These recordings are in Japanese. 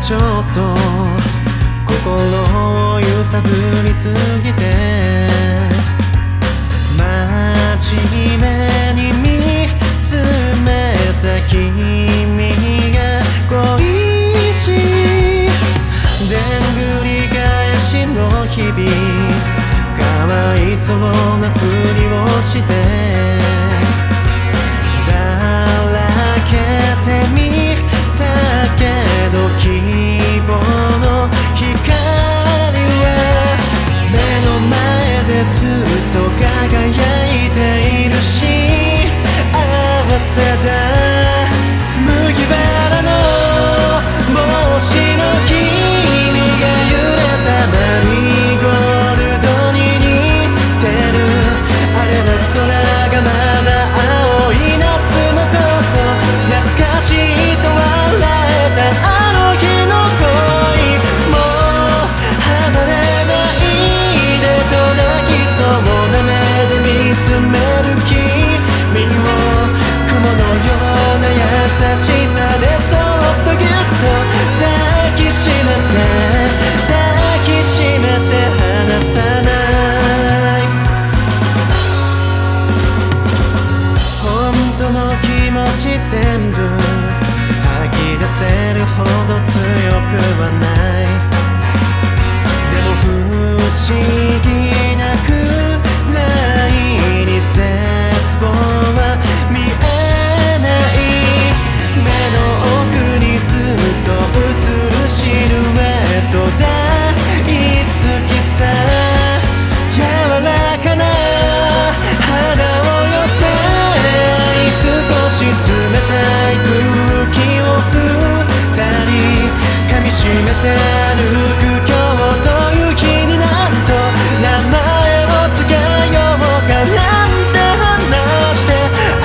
ちょっと心を揺さぶりすぎて真面目に見つめた君が恋しいでんぐり返しの日々かわいそうなふりをしてだらけてみたけど希望の光は目の前でずっと輝いているし合わせた麦わらの帽子の君が揺れたマリーゴールドに似てるあれは空がまだ青い夏のこと懐かしいと笑えたあの日の恋もう離れないでと泣きそうな目で見つめる君を雲のような優しさでそっとぎゅっと抱きしめて離さない本当の気持ち全部吐き出せるほど強くはないでも不思議なくらいに絶望は見えない目の奥にずっと映るシルエット大好きさ柔らかな肌を寄せ合い少し冷たい空気を二人噛みしめて歩く今日という日になんと名前を付けようかなんて話して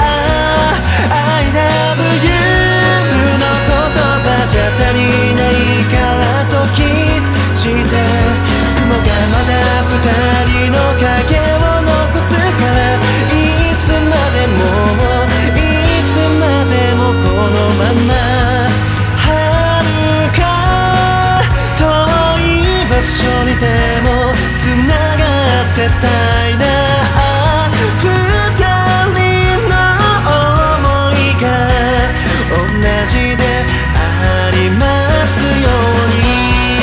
I love you の言葉じゃ足りないからとキスして雲がまだ二人の影を残すからいつまでもこのまま遥か遠い場所にでも繋がってたいな二人の想いが同じでありますように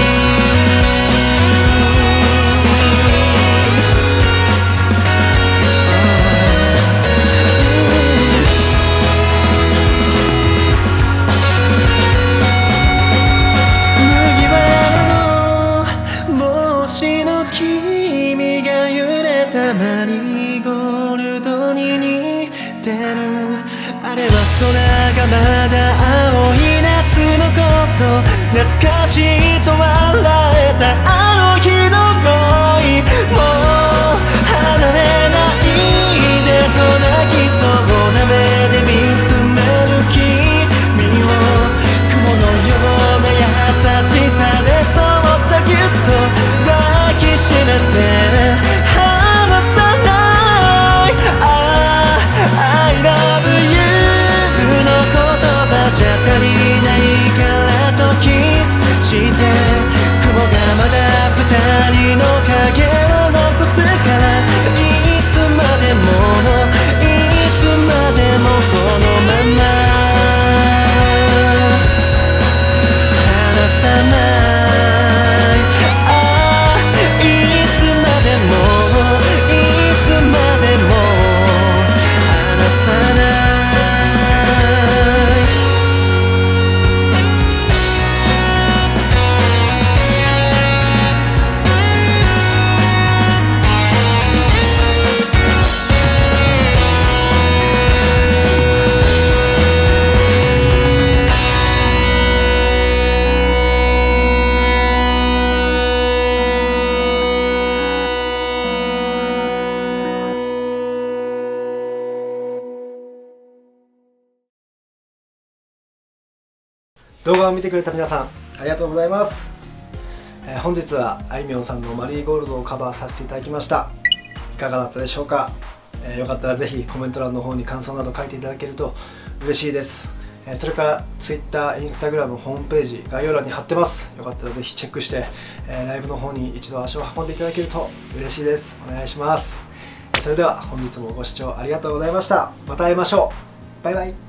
麦わらの帽子の君が揺れたマリーゴールドに似てるあれは空がまだ青い夏のこと懐かしいと笑えたあの日の恋もう離れないでと泣きそうな目で見つめる君を雲のような優しさでそっとぎゅっと抱きしめて離さないI love you の言葉じゃ足りないからとキスして雲がまだ二人の影を残すからいつまでもこのまま離さないいつまでも離さない動画を見てくれた皆さんありがとうございます。本日はあいみょんさんのマリーゴールドをカバーさせていただきました。いかがだったでしょうか。よかったらぜひコメント欄の方に感想など書いていただけると嬉しいです。 それから Twitter、Instagram、ホームページ概要欄に貼ってます。よかったらぜひチェックして、ライブの方に一度足を運んでいただけると嬉しいです。お願いします。それでは本日もご視聴ありがとうございました。また会いましょう。バイバイ。